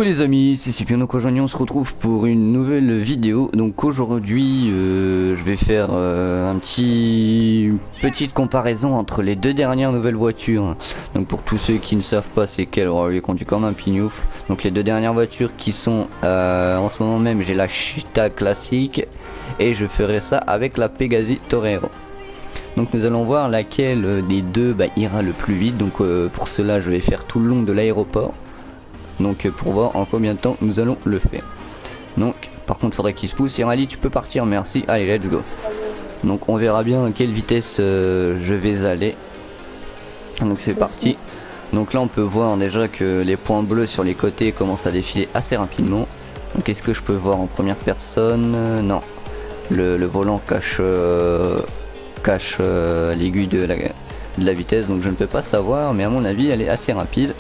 Coucou les amis, c'est Cyprien, donc aujourd'hui on se retrouve pour une nouvelle vidéo. Donc aujourd'hui je vais faire une petite comparaison entre les deux dernières nouvelles voitures. Donc pour tous ceux qui ne savent pas c'est quelle, on les conduit comme un pignouf. Donc les deux dernières voitures qui sont en ce moment même, j'ai la Cheetah classique et je ferai ça avec la Pegassi Torero. Donc nous allons voir laquelle des deux ira le plus vite. Donc pour cela je vais faire tout le long de l'aéroport. Donc pour voir en combien de temps nous allons le faire. Donc par contre faudrait qu'il se pousse. Et Rally tu peux partir, merci. Allez let's go. Donc on verra bien à quelle vitesse je vais aller. Donc c'est parti. Donc là on peut voir déjà que les points bleus sur les côtés commencent à défiler assez rapidement. Donc est-ce que je peux voir en première personne? Non. Le volant cache l'aiguille de la vitesse, donc je ne peux pas savoir, mais à mon avis elle est assez rapide.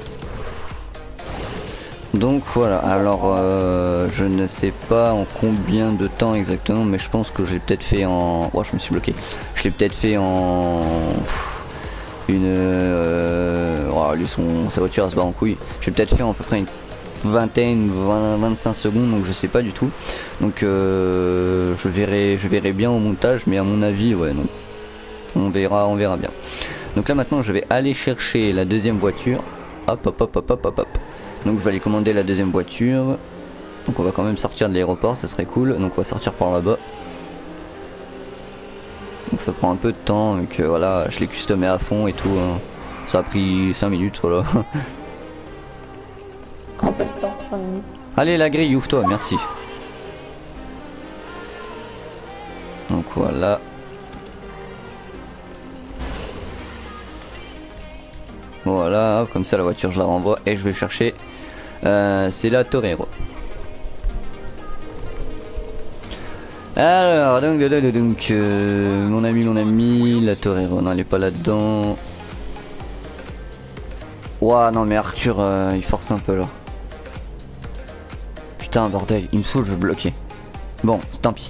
Donc voilà, alors je ne sais pas en combien de temps exactement, mais je pense que j'ai peut-être fait en... Oh, je me suis bloqué. Je l'ai peut-être fait en... Oh, lui sa voiture elle se bat en couille. J'ai peut-être fait à peu près une vingtaine, 25 secondes, donc je sais pas du tout. Donc je verrai bien au montage, mais à mon avis, ouais, donc on verra bien. Donc là maintenant je vais aller chercher la deuxième voiture. Hop hop hop hop hop hop hop. Donc je vais aller commander la deuxième voiture. Donc on va quand même sortir de l'aéroport, ça serait cool. Donc on va sortir par là-bas. Donc ça prend un peu de temps, donc voilà, je l'ai customé à fond et tout. Hein. Ça a pris 5 minutes, voilà. Allez la grille, ouvre-toi, merci. Donc voilà. Voilà, comme ça la voiture je la renvoie et je vais chercher. C'est la Torero. Alors donc mon ami, la Torero, non elle est pas là-dedans. Ouah non mais Arthur il force un peu là. Putain bordel, il me saoule, je vais bloquer. Bon, tant pis.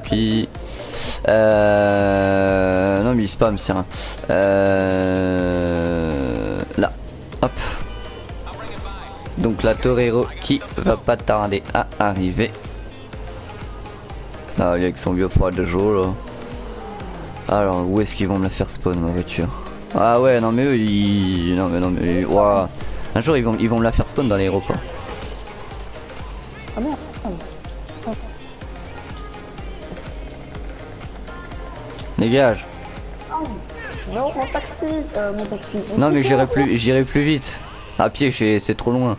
Non mais il spam c'est rien. Là, hop. Donc la Torero qui va pas tarder à arriver. Là, avec son vieux froid de jour là. Alors où est-ce qu'ils vont me la faire spawn ma voiture? Ah ouais non mais eux ils... Non mais ouah. Un jour ils vont me la faire spawn dans l'aéroport. Ah merde. Dégage. Non, mon taxi. Non mais j'irai plus vite. À pied c'est trop loin.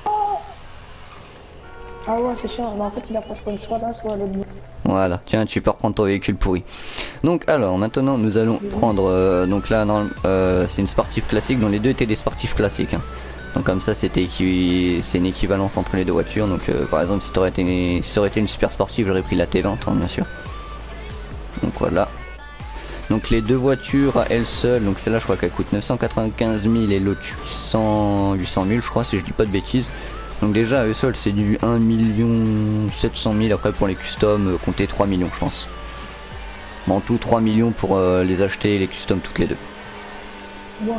Ah ouais c'est chiant, mais en fait il a pas soit là soit à l'autre bout. Voilà, tiens tu peux reprendre ton véhicule pourri. Donc alors maintenant nous allons prendre donc là c'est une sportive classique, dont les deux étaient des sportifs classiques. Hein. Donc comme ça c'est une équivalence entre les deux voitures. Donc par exemple si ça aurait été une super sportive j'aurais pris la T20 hein, bien sûr. Donc voilà. Donc les deux voitures à elles seules, donc celle-là je crois qu'elle coûte 995 000 et l'autre 800 000 je crois si je dis pas de bêtises. Donc déjà à eux seuls c'est du 1 700 000, après pour les customs compter 3 millions je pense. En tout 3 millions pour les acheter et les customs toutes les deux. Wow.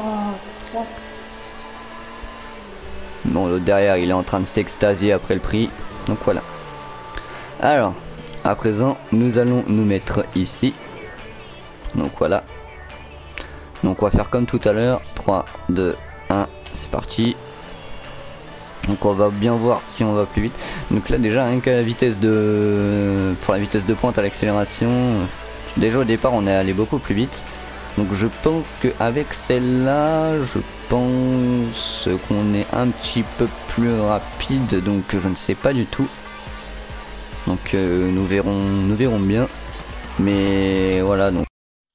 Bon l'autre derrière il est en train de s'extasier après le prix. Donc voilà. Alors à présent nous allons nous mettre ici. Donc voilà. Donc on va faire comme tout à l'heure. 3, 2, 1, c'est parti. Donc on va bien voir si on va plus vite. Donc là déjà rien que la vitesse pour la vitesse de pointe à l'accélération. Déjà au départ on est allé beaucoup plus vite. Donc je pense qu'avec celle-là, je pense qu'on est un petit peu plus rapide. Donc je ne sais pas du tout. Donc nous verrons bien. Mais voilà donc.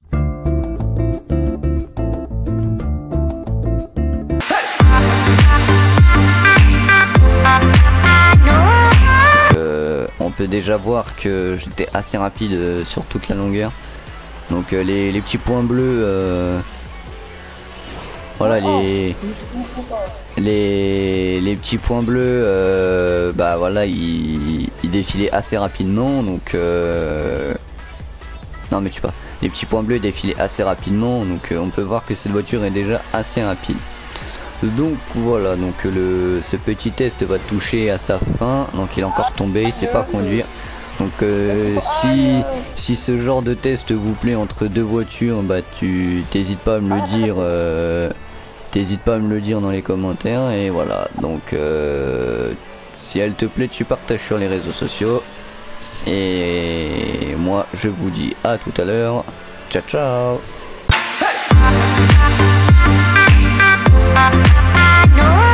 On peut déjà voir que j'étais assez rapide sur toute la longueur. Donc les petits points bleus, voilà les petits points bleus, bah voilà ils défilaient assez rapidement. Donc non mais tu vois, les petits points bleus défilaient assez rapidement. Donc on peut voir que cette voiture est déjà assez rapide. Donc voilà, donc ce petit test va toucher à sa fin. Donc il est encore tombé, il sait pas conduire. Donc si ce genre de test vous plaît entre deux voitures, bah tu t'hésites pas à me le dire. T'hésites pas à me le dire dans les commentaires. Et voilà, donc si elle te plaît, tu partages sur les réseaux sociaux. Et moi je vous dis à tout à l'heure. Ciao ciao. No.